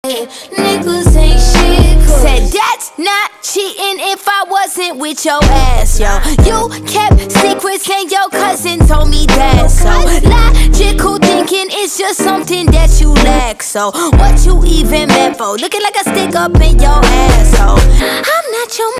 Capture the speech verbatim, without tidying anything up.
Niggas ain't shit. Said that's not cheating if I wasn't with your ass, yo. You kept secrets and your cousin told me that. So logical thinking is just something that you lack. So what you even meant for? Looking like a stick up in your asshole. I'm not your